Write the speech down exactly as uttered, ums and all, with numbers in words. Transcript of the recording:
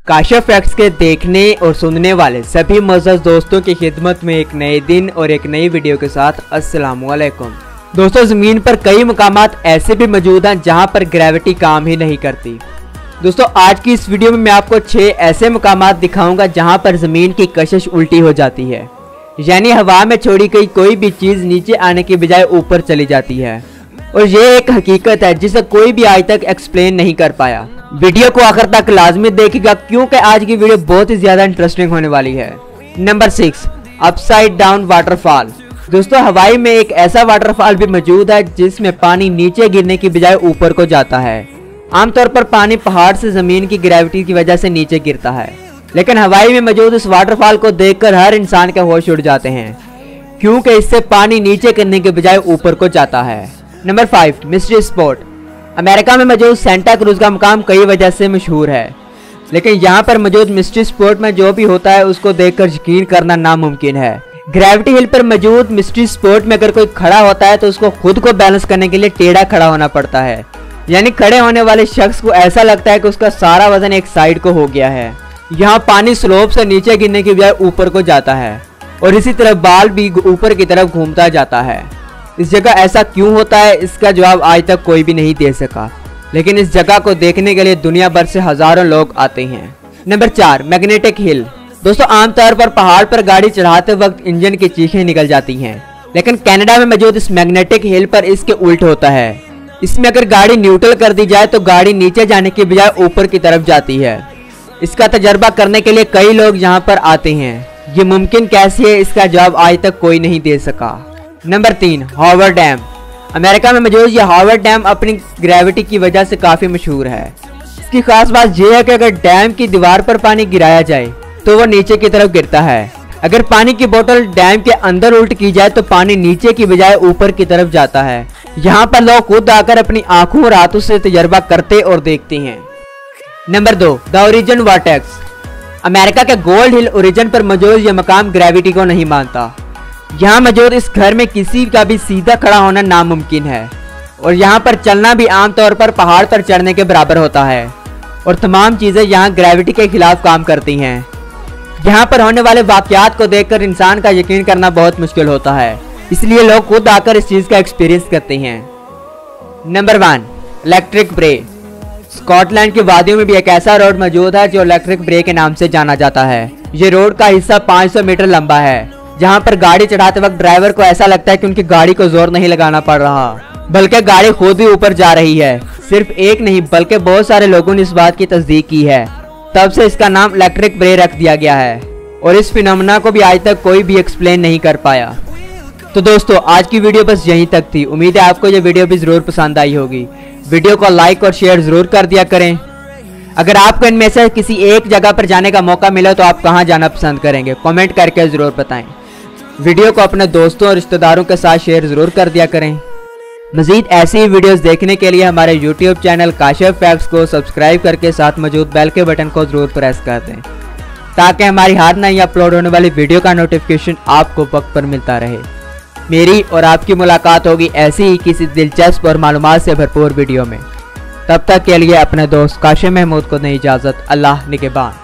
Kashif facts के देखने और सुनने वाले सभी मज़्ज़ज़ दोस्तों की खिदमत में एक नए दिन और एक नई वीडियो के साथ अस्सलामु अलैकुम। दोस्तों, ज़मीन पर कई मकामात ऐसे भी मौजूद हैं जहां पर ग्रेविटी काम ही नहीं करती। दोस्तों, आज की इस वीडियो में मैं आपको छह ऐसे मकामात दिखाऊंगा जहां पर ज़मीन की कशिश उल्टी हो जाती है, यानी हवा में छोड़ी गई कोई भी चीज़ नीचे आने की बजाय ऊपर चली जाती है। और ये एक हकीकत है जिसे कोई भी आज तक एक्सप्लेन नहीं कर पाया। वीडियो को आखिर तक लाजमी देखिएगा क्योंकि आज की वीडियो बहुत ही ज्यादा इंटरेस्टिंग होने वाली है। Number six, upside down waterfall. दोस्तों, हवाई में एक ऐसा वाटरफॉल भी मौजूद है जिसमें पानी नीचे गिरने की बजाय ऊपर को जाता है। आमतौर पर पानी पहाड़ से जमीन की ग्रेविटी की वजह से नीचे गिरता है, लेकिन हवाई में मौजूद इस वाटरफॉल को देखकर हर इंसान के होश उड़ जाते हैं क्योंकि इससे पानी नीचे गिरने के बजाय ऊपर को जाता है। Number five, mystery spot. America में मौजूद सेंटा क्रूज का मकाम कई वजह से मशहूर है, लेकिन यहाँ पर मौजूद मिस्ट्री स्पॉट में जो भी होता है उसको देखकर यकीन करना नामुमकिन है। ग्रेविटी हिल पर मौजूद मिस्ट्री स्पॉट में अगर कोई खड़ा होता है तो उसको खुद को बैलेंस करने के लिए टेढ़ा खड़ा होना पड़ता है, यानी खड़े होने वाले शख्स को ऐसा लगता है कि उसका सारा वजन एक साइड को हो गया है। यहाँ पानी स्लोप से नीचे गिरने की बजाय ऊपर को जाता है और इसी तरह बाल भी ऊपर की तरफ घूमता जाता है। इस जगह ऐसा क्यों होता है इसका जवाब आज तक कोई भी नहीं दे सका, लेकिन इस जगह को देखने के लिए दुनिया भर से हजारों लोग आते हैं। नंबर चार, मैग्नेटिक हिल। दोस्तों, आमतौर पर पहाड़ पर गाड़ी चढ़ाते वक्त इंजन की चीखें निकल जाती हैं, लेकिन कनाडा में मौजूद इस मैग्नेटिक हिल पर इसके उल्ट होता है। इसमें अगर गाड़ी न्यूट्रल कर दी जाए तो गाड़ी नीचे जाने की बजाय ऊपर की तरफ जाती है। इसका तजर्बा करने के लिए कई लोग यहाँ पर आते हैं। ये मुमकिन कैसे है इसका जवाब आज तक कोई नहीं दे सका। नंबर तीन, हॉवर डैम। अमेरिका में मौजूद यह हॉवर डैम अपनी ग्रेविटी की वजह से काफी मशहूर है। इसकी खास बात यह है कि अगर डैम की दीवार पर पानी गिराया जाए तो वह नीचे की तरफ गिरता है। अगर पानी की बोतल डैम के अंदर उल्ट की जाए तो पानी नीचे की बजाय ऊपर की तरफ जाता है। यहाँ पर लोग खुद आकर अपनी आंखों और हाथों से तजर्बा करते और देखते हैं। नंबर दो, द ओरिजिन वर्टेक्स। अमेरिका के गोल्ड हिल ओरिजिन पर मौजूद यह मकाम ग्रेविटी को नहीं मानता। यहाँ मौजूद इस घर में किसी का भी सीधा खड़ा होना नामुमकिन है और यहाँ पर चलना भी आमतौर पर पहाड़ पर चढ़ने के बराबर होता है और तमाम चीजें यहाँ ग्रेविटी के खिलाफ काम करती हैं। यहाँ पर होने वाले वाकयात को देखकर इंसान का यकीन करना बहुत मुश्किल होता है, इसलिए लोग खुद आकर इस चीज का एक्सपीरियंस करते हैं। Number one, electric brae. Scotland की वादियों में भी एक ऐसा रोड मौजूद है जो इलेक्ट्रिक ब्रे के नाम से जाना जाता है। ये रोड का हिस्सा पाँच सौ मीटर लंबा है, जहाँ पर गाड़ी चढ़ाते वक्त ड्राइवर को ऐसा लगता है कि उनकी गाड़ी को जोर नहीं लगाना पड़ रहा, बल्कि गाड़ी खुद ही ऊपर जा रही है। सिर्फ एक नहीं बल्कि बहुत सारे लोगों ने इस बात की तस्दीक की है, तब से इसका नाम इलेक्ट्रिक ब्रे रख दिया गया है और इस फिनोमेना को भी आज तक कोई भी एक्सप्लेन नहीं कर पाया। तो दोस्तों, आज की वीडियो बस यहीं तक थी। उम्मीद है आपको ये वीडियो भी जरूर पसंद आई होगी। वीडियो को लाइक और शेयर जरूर कर दिया करें। अगर आपको इनमें से किसी एक जगह पर जाने का मौका मिला तो आप कहां जाना पसंद करेंगे, कमेंट करके जरूर बताएं। वीडियो को अपने दोस्तों और रिश्तेदारों के साथ शेयर जरूर कर दिया करें। मजीद ऐसी ही वीडियोस देखने के लिए हमारे यूट्यूब चैनल काशिफ फैक्ट्स को सब्सक्राइब करके साथ मौजूद बेल के बटन को जरूर प्रेस कर दें ताकि हमारी हर नई अपलोड होने वाली वीडियो का नोटिफिकेशन आपको वक्त पर मिलता रहे। मेरी और आपकी मुलाकात होगी ऐसी ही किसी दिलचस्प और मालूमात से भरपूर वीडियो में। तब तक के लिए अपने दोस्त काशिफ महमूद को दें इजाज़त। अल्लाह निगहबान।